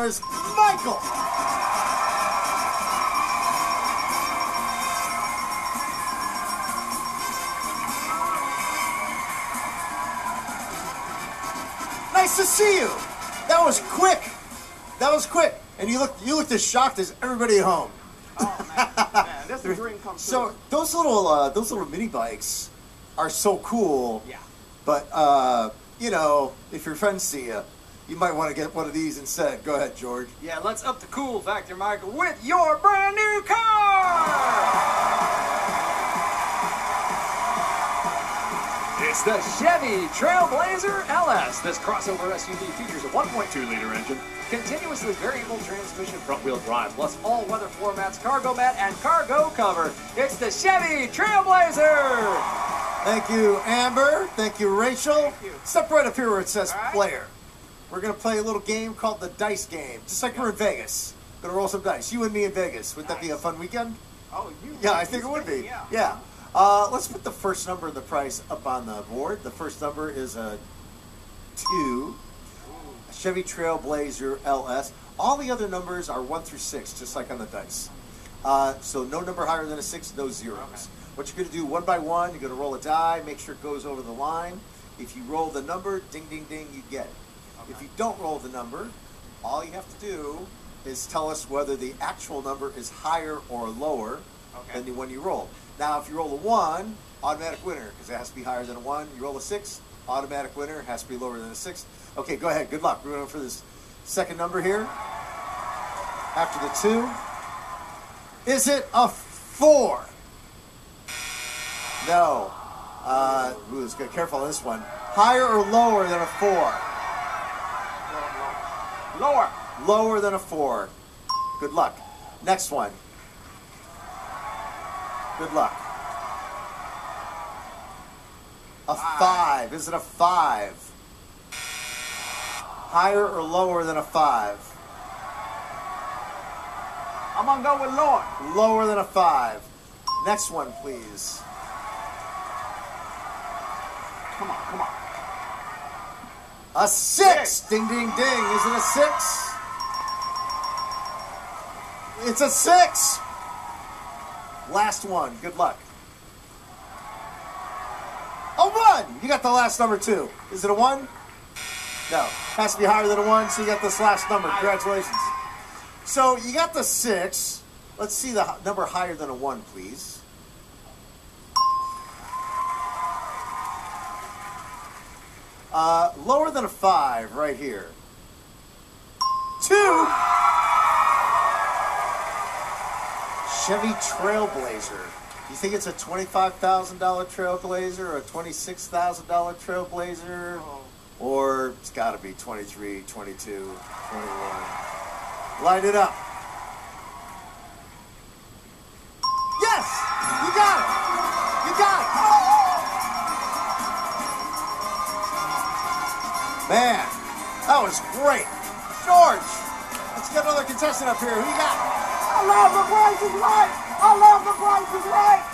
There's Michael. Nice to see you. That was quick. That was quick. And you looked as shocked as everybody at home. Oh man, that's a dream come true. So those little mini bikes are so cool. Yeah. But you know, if your friends see you, you might want to get one of these instead. Go ahead, George. Yeah, let's up the cool factor, Michael, with your brand new car! It's the Chevy Trailblazer LS. This crossover SUV features a 1.2-liter engine, continuously variable transmission front-wheel drive, plus all-weather floor mats, cargo mat, and cargo cover. It's the Chevy Trailblazer! Thank you, Amber. Thank you, Rachel. Thank you. Step right up here where it says All right. player. We're going to play a little game called the Dice Game, just like we're in Vegas. Going to roll some dice. You and me in Vegas. Would that be a fun weekend? Oh, you? Yeah, I think it would be. Yeah. Yeah. Let's put the first number of the price up on the board. The first number is a 2. A Chevy Trailblazer LS. All the other numbers are 1 through 6, just like on the dice. So no number higher than a 6, no zeros. Okay. What you're going to do one by one, you're going to roll a die, make sure it goes over the line. If you roll the number, ding, ding, ding, you get it. Okay. If you don't roll the number, all you have to do is tell us whether the actual number is higher or lower than the one you rolled. Now, if you roll a 1, automatic winner, because it has to be higher than a 1. You roll a 6, automatic winner, has to be lower than a 6. Okay, go ahead. Good luck. We're going for this second number here. After the 2. Is it a 4? No. Let's get careful on this one. Higher or lower than a 4? Lower. Lower than a 4. Good luck. Next one. Good luck. A 5. Is it a 5? Higher or lower than a 5? I'm gonna go with lower. Lower than a 5. Next one, please. Come on, come on. A 6. Ding, ding, ding. Is it a 6? It's a 6. Last one. Good luck. A 1. You got the last number too. Is it a 1? No. Has to be higher than a 1, so you got this last number. Congratulations. So you got the 6. Let's see the number higher than a 1, please. Lower than a 5 right here. 2. Chevy Trailblazer. You think it's a $25,000 Trailblazer or a $26,000 Trailblazer? Or it's got to be 23, 22, 21. Light it up. Yes! You got it! You got it! Man, that was great. George, let's get another contestant up here. Who you got? I love the Price is Right! I love the Price is Right!